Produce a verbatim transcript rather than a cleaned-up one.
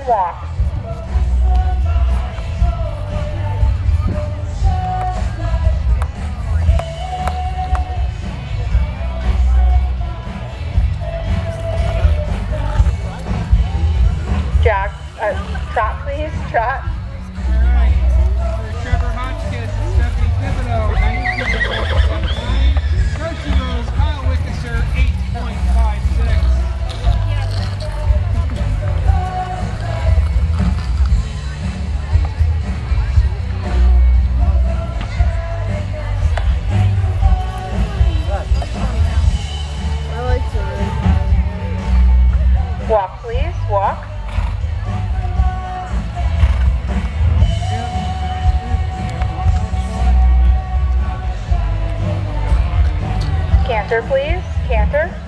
and walk. Jog, uh, trot please, trot. All right, for Trevor Hotchkiss, Stephanie Thibodeau, nine point nine. Darcy Rose, Kyle Wickeser, eight point five six. Walk please, walk. Canter please, canter.